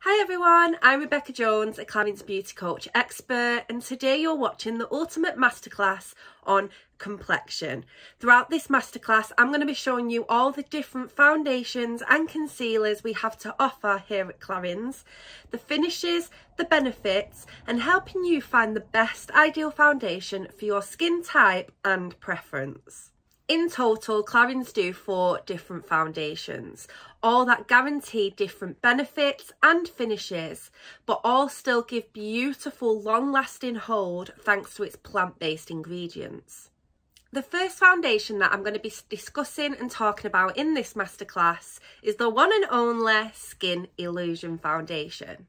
Hi everyone, I'm Rebecca Jones, a Clarins Beauty Coach Expert, and today you're watching the ultimate masterclass on complexion. Throughout this masterclass, I'm going to be showing you all the different foundations and concealers we have to offer here at Clarins, the finishes, the benefits, and helping you find the best ideal foundation for your skin type and preference. In total, Clarins do 4 different foundations, all that guarantee different benefits and finishes, but all still give beautiful long-lasting hold thanks to its plant-based ingredients. The first foundation that I'm going to be discussing and talking about in this masterclass is the one and only Skin Illusion Foundation.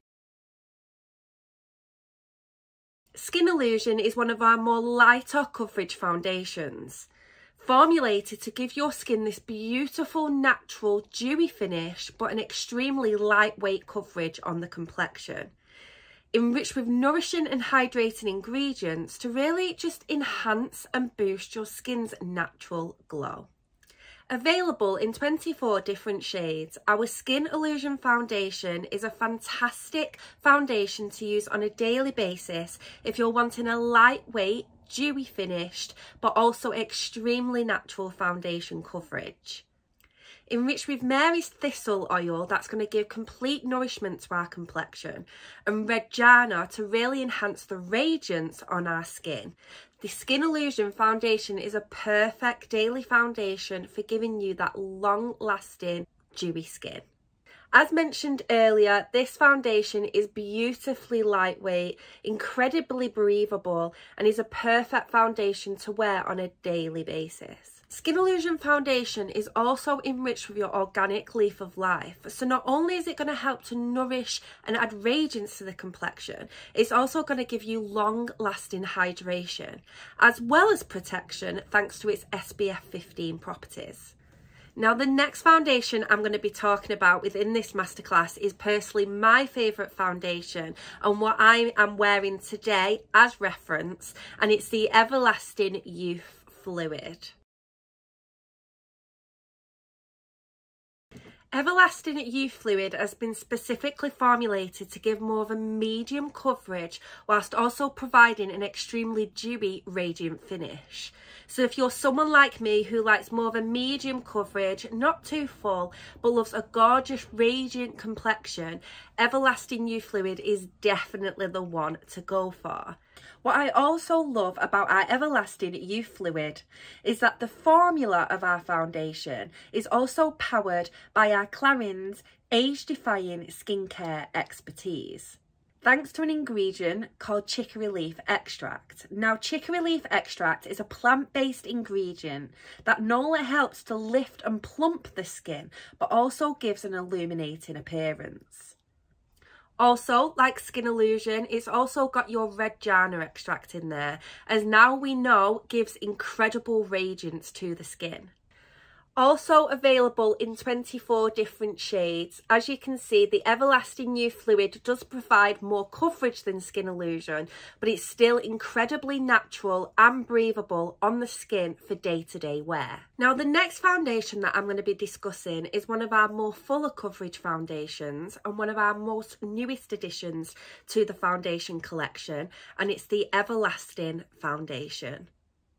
Skin Illusion is one of our more lighter coverage foundations, formulated to give your skin this beautiful, natural, dewy finish, but an extremely lightweight coverage on the complexion. Enriched with nourishing and hydrating ingredients to really just enhance and boost your skin's natural glow. Available in 24 different shades, our Skin Illusion Foundation is a fantastic foundation to use on a daily basis if you're wanting a lightweight, dewy finished, but also extremely natural foundation coverage. Enriched with Mary's thistle oil that's going to give complete nourishment to our complexion, and red jana to really enhance the radiance on our skin. The Skin Illusion Foundation is a perfect daily foundation for giving you that long-lasting, dewy skin. As mentioned earlier, this foundation is beautifully lightweight, incredibly breathable, and is a perfect foundation to wear on a daily basis. Skin Illusion Foundation is also enriched with your organic leaf of life, so not only is it going to help to nourish and add radiance to the complexion, it's also going to give you long-lasting hydration, as well as protection thanks to its SPF 15 properties. Now, the next foundation I'm going to be talking about within this masterclass is personally my favourite foundation and what I am wearing today as reference, and it's the Everlasting Youth Fluid. Everlasting Youth Fluid has been specifically formulated to give more of a medium coverage whilst also providing an extremely dewy, radiant finish. So if you're someone like me who likes more of a medium coverage, not too full, but loves a gorgeous, radiant complexion, Everlasting Youth Fluid is definitely the one to go for. What I also love about our Everlasting Youth Fluid is that the formula of our foundation is also powered by our Clarins age-defying skincare expertise, thanks to an ingredient called chicory leaf extract. Now, chicory leaf extract is a plant-based ingredient that not only helps to lift and plump the skin, but also gives an illuminating appearance. Also, like Skin Illusion, it's also got your red jana extract in there, as now we know gives incredible radiance to the skin. Also available in 24 different shades. As you can see, the Everlasting Youth Fluid does provide more coverage than Skin Illusion, but it's still incredibly natural and breathable on the skin for day-to-day wear. Now, the next foundation that I'm going to be discussing is one of our more fuller coverage foundations and one of our most newest additions to the foundation collection, and it's the Everlasting Foundation.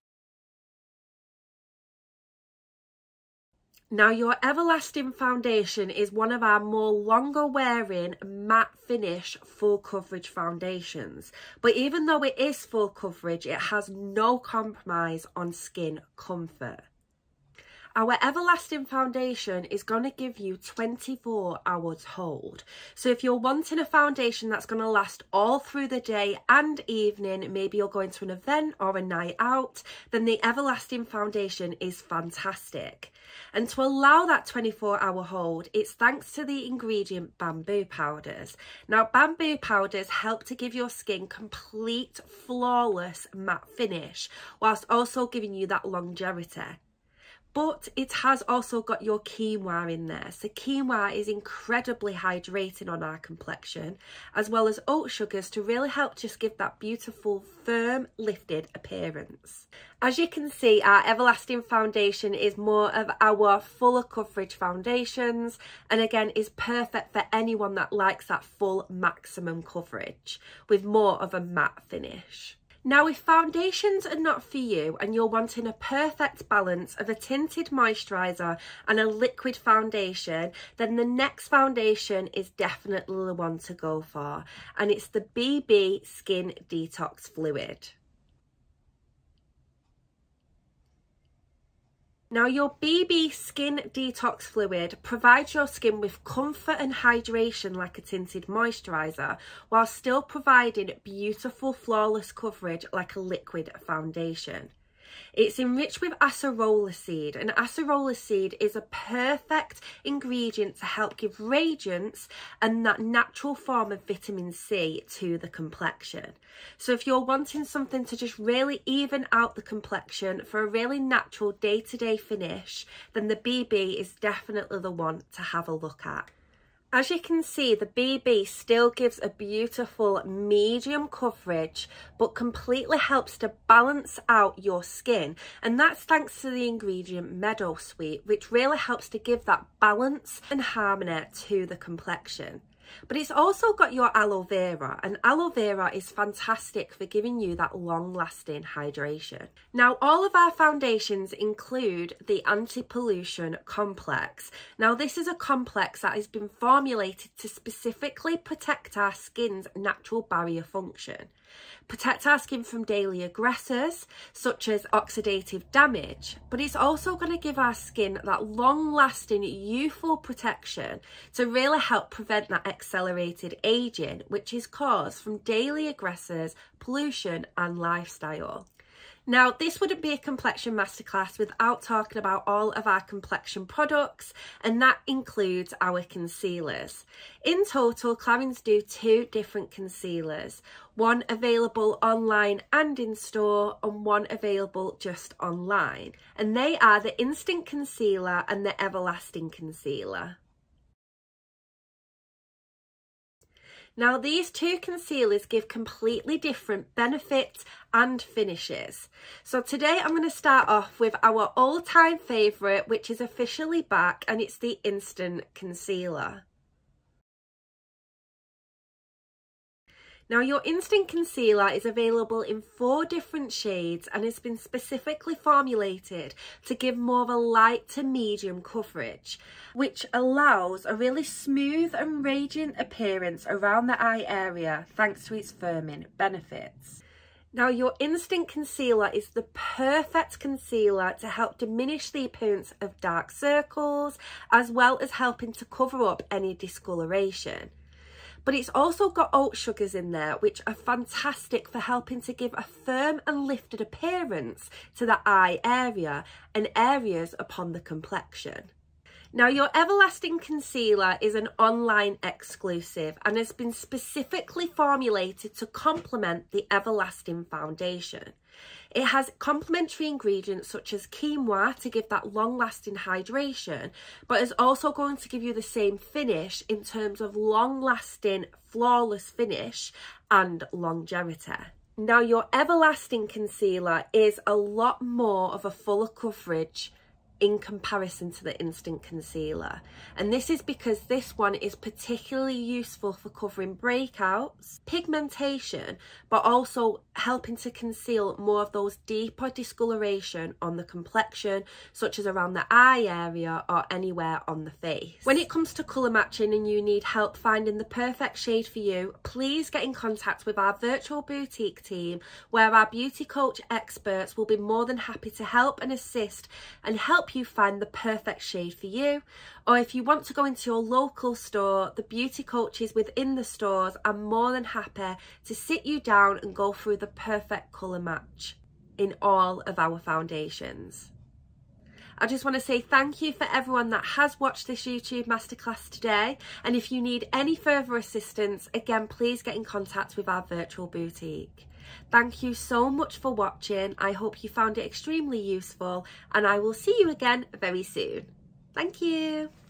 Now, your Everlasting Foundation is one of our more longer wearing matte finish full coverage foundations, but even though it is full coverage, it has no compromise on skin comfort. Our Everlasting Foundation is going to give you 24 hours hold. So if you're wanting a foundation that's going to last all through the day and evening, maybe you're going to an event or a night out, then the Everlasting Foundation is fantastic. And to allow that 24-hour hold, it's thanks to the ingredient bamboo powders. Now, bamboo powders help to give your skin complete, flawless matte finish, whilst also giving you that longevity. but it has also got your quinoa in there. So quinoa is incredibly hydrating on our complexion, as well as oat sugars to really help just give that beautiful, firm, lifted appearance. As you can see, our Everlasting foundation is more of our fuller coverage foundations, and again is perfect for anyone that likes that full maximum coverage with more of a matte finish. Now, if foundations are not for you and you're wanting a perfect balance of a tinted moisturiser and a liquid foundation, then the next foundation is definitely the one to go for, and it's the BB Skin Detox Fluid. Now, your BB Skin Detox Fluid provides your skin with comfort and hydration like a tinted moisturiser, while still providing beautiful flawless coverage like a liquid foundation. It's enriched with acerola seed, and acerola seed is a perfect ingredient to help give radiance and that natural form of vitamin C to the complexion. So if you're wanting something to just really even out the complexion for a really natural day-to-day finish, then the BB is definitely the one to have a look at. As you can see, the BB still gives a beautiful medium coverage, but completely helps to balance out your skin. And that's thanks to the ingredient Meadowsweet, which really helps to give that balance and harmony to the complexion. But it's also got your aloe vera, and aloe vera is fantastic for giving you that long-lasting hydration. Now, all of our foundations include the anti-pollution complex. Now, this is a complex that has been formulated to specifically protect our skin's natural barrier function, protect our skin from daily aggressors such as oxidative damage, but it's also going to give our skin that long-lasting youthful protection to really help prevent that accelerated aging, which is caused from daily aggressors, pollution and lifestyle. Now, this wouldn't be a complexion masterclass without talking about all of our complexion products, and that includes our concealers. In total, Clarins do 2 different concealers, one available online and in store, and one available just online. And they are the Instant Concealer and the Everlasting Concealer. Now, these 2 concealers give completely different benefits and finishes. So today I'm going to start off with our all-time favourite, which is officially back, and it's the Instant Concealer. Now, your Instant Concealer is available in 4 different shades and has been specifically formulated to give more of a light to medium coverage, which allows a really smooth and radiant appearance around the eye area thanks to its firming benefits. Now, your Instant Concealer is the perfect concealer to help diminish the appearance of dark circles, as well as helping to cover up any discoloration. But it's also got oat sugars in there, which are fantastic for helping to give a firm and lifted appearance to the eye area and areas upon the complexion. Now, your Everlasting Concealer is an online exclusive and has been specifically formulated to complement the Everlasting foundation. It has complementary ingredients such as quinoa to give that long-lasting hydration, but is also going to give you the same finish in terms of long-lasting, flawless finish and longevity. Now, your Everlasting Concealer is a lot more of a fuller coverage in comparison to the Instant Concealer, and this is because this one is particularly useful for covering breakouts, pigmentation, but also helping to conceal more of those deeper discoloration on the complexion, such as around the eye area or anywhere on the face. When it comes to colour matching and you need help finding the perfect shade for you, please get in contact with our virtual boutique team, where our beauty coach experts will be more than happy to help and assist and help you find the perfect shade for you. Or if you want to go into your local store, the beauty coaches within the stores are more than happy to sit you down and go through the perfect colour match in all of our foundations. I just want to say thank you for everyone that has watched this YouTube masterclass today, and if you need any further assistance, again, please get in contact with our virtual boutique. Thank you so much for watching. I hope you found it extremely useful, and I will see you again very soon. Thank you.